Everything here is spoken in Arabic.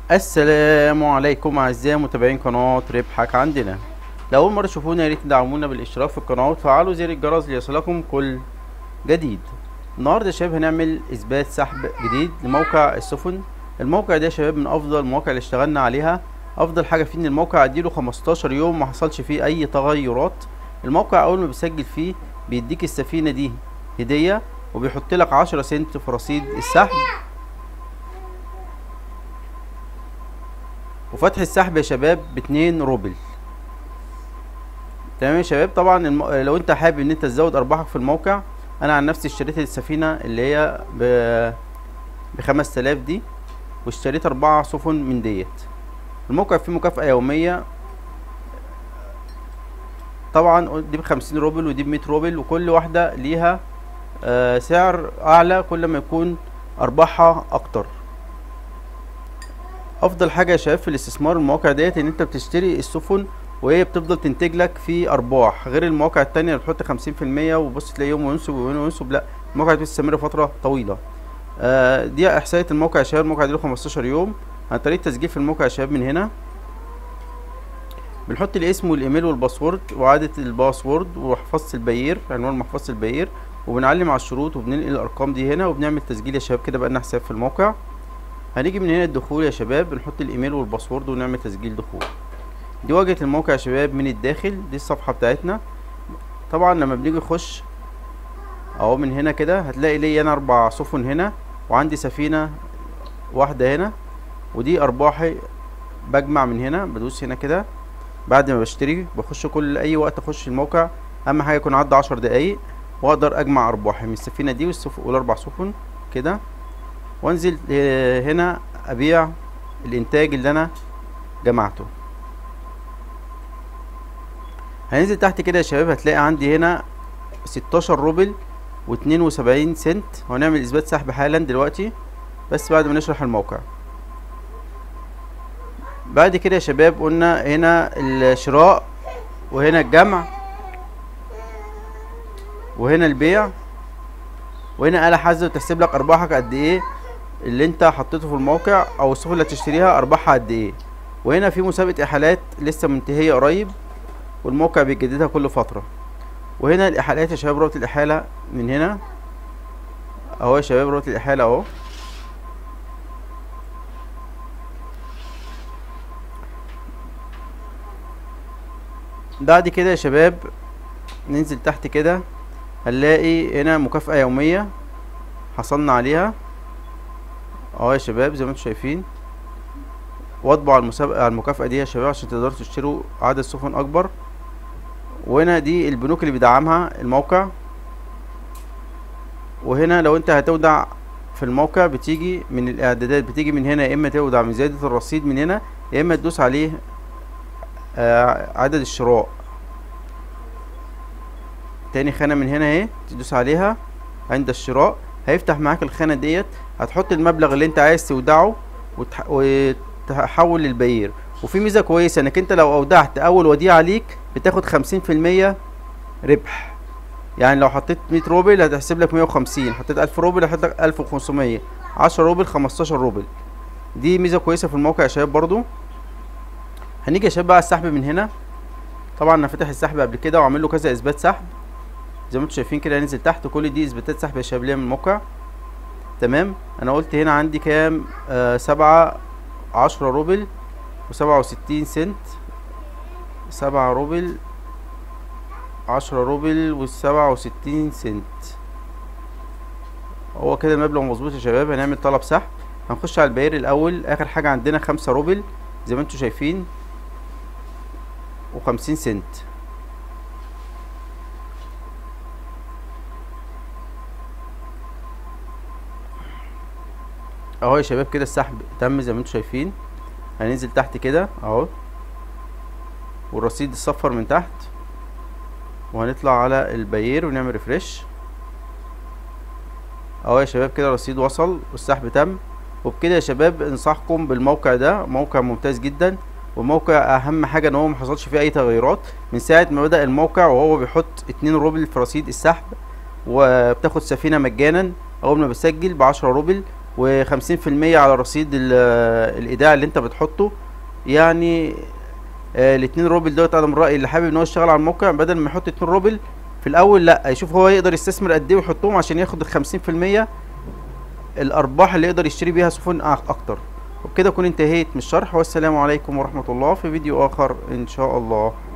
السلام عليكم اعزائي متابعين قناه ربحك عندنا. لو اول مره تشوفونا يا ريت تدعمونا بالاشتراك في القناه وتفعلوا زر الجرس ليصلكم كل جديد. النهارده يا شباب هنعمل اثبات سحب جديد لموقع السفن. الموقع ده يا شباب من افضل المواقع اللي اشتغلنا عليها. افضل حاجه فيه ان الموقع اديله 15 يوم ما حصلش فيه اي تغيرات. الموقع اول ما بتسجل فيه بيديك السفينه دي هديه، وبيحط لك 10 سنت في رصيد السحب. وفتح السحب يا شباب ب2 روبل. تمام يا شباب. طبعا لو انت حابب ان انت تزود ارباحك في الموقع، انا عن نفسي اشتريت السفينه اللي هي ب 5000 دي، واشتريت 4 سفن من ديت. الموقع فيه مكافأة يومية، طبعا دي ب50 روبل ودي ب100 روبل، وكل واحدة ليها سعر اعلى كل ما يكون ارباحها اكتر. افضل حاجة يا شباب في الاستثمار المواقع ديت ان انت بتشتري السفن وهي بتفضل تنتج لك في ارباح، غير المواقع التانية اللي بتحط 50% وبص تلاقي يوم وينسب ويوم وينسب. لا، المواقع دي بتستمر فترة طويلة. دي احصائية الموقع يا شباب. الموقع دي له 15 يوم. عن طريق التسجيل في الموقع يا شباب من هنا بنحط الاسم والايميل والباسورد وعادة الباسورد ومحفظة البيير، عنوان محفظة البيير، وبنعلم على الشروط وبننقل الارقام دي هنا وبنعمل تسجيل يا شباب. كده بقى لنا حساب في الموقع. هنيجي من هنا الدخول يا شباب، بنحط الايميل والباسورد ونعمل تسجيل دخول. دي واجهة الموقع يا شباب من الداخل، دي الصفحة بتاعتنا. طبعا لما بنيجي نخش اهو من هنا كده هتلاقي لي انا 4 سفن هنا، وعندي سفينة واحدة هنا، ودي ارباحي. بجمع من هنا، بدوس هنا كده بعد ما بشتري، بخش كل اي وقت اخش الموقع، اهم حاجة يكون عدى 10 دقايق، واقدر اجمع ارباحي من السفينة دي والاربع سفن كده، وانزل هنا ابيع الانتاج اللي انا جمعته. هننزل تحت كده يا شباب، هتلاقي عندي هنا 16 روبل و72 سنت. وهنعمل اثبات سحب حالا دلوقتي، بس بعد ما نشرح الموقع. بعد كده يا شباب قلنا هنا الشراء، وهنا الجمع، وهنا البيع، وهنا آلة حاسبة تحسب لك ارباحك قد ايه اللي انت حطيته في الموقع، او السفن اللي هتشتريها ارباحها قد ايه. وهنا في مسابقة احالات لسه منتهية قريب، والموقع بيجددها كل فترة. وهنا الاحالات يا شباب، رابط الاحالة من هنا اهو يا شباب، رابط الاحالة اهو. بعد كده يا شباب ننزل تحت كده، هنلاقي هنا مكافأة يومية حصلنا عليها اهو يا شباب زي ما انتم شايفين. واطبعوا على المكافأة دي يا شباب عشان تقدروا تشتروا عدد سفن اكبر. وهنا دي البنوك اللي بيدعمها الموقع. وهنا لو انت هتودع في الموقع بتيجي من الاعدادات، بتيجي من هنا، يا اما تودع من زيادة الرصيد من هنا، يا اما تدوس عليه عدد الشراء. تاني خانة من هنا اهي، تدوس عليها عند الشراء، هيفتح معاك الخانة ديت. هتحط المبلغ اللي انت عايز تودعه وتحول للبيير. وفي ميزة كويسة انك انت لو اودعت اول وديعة ليك بتاخد 50% ربح. يعني لو حطيت 100 روبل هتحسب لك 150، حطيت 1000 روبل هتحسب لك 1500، 10 روبل 15 روبل. دي ميزة كويسة في الموقع يا شباب برضو. هنيجي يا شباب بقى على السحب من هنا. طبعا انا فاتح السحب قبل كده وعامل له كذا اثبات سحب زي ما انتم شايفين كده. هننزل تحت، كل دي اثباتات سحب يا شباب ليا من الموقع. تمام. انا قلت هنا عندي كام؟ 10 روبل و67 سنت. 7 روبل 10 روبل و67 سنت. هو كده المبلغ مظبوط يا شباب. هنعمل طلب سحب. هنخش على البيير الاول. اخر حاجة عندنا 5 روبل زي ما انتم شايفين و50 سنت. اهو يا شباب كده السحب تم زي ما انتم شايفين. هننزل تحت كده اهو، والرصيد الصفر من تحت، وهنطلع على البيير ونعمل ريفريش اهو يا شباب. كده الرصيد وصل والسحب تم. وبكده يا شباب انصحكم بالموقع ده، موقع ممتاز جدا. وموقع اهم حاجه ان هو محصلش فيه اي تغيرات من ساعه ما بدأ الموقع، وهو بيحط 2 روبل في رصيد السحب، وبتاخد سفينه مجانا اول ما بتسجل ب10 روبل. و50% على رصيد الايداع اللي انت بتحطه. يعني الاتنين روبل دوت انا من رأيي اللي حابب ان هو يشتغل على الموقع بدل ما يحط 2 روبل في الاول، لا يشوف هو يقدر يستثمر قد ايه ويحطهم عشان ياخد ال50% الارباح اللي يقدر يشتري بيها سفن اكتر. وبكده اكون انتهيت من الشرح، والسلام عليكم ورحمة الله في فيديو اخر ان شاء الله.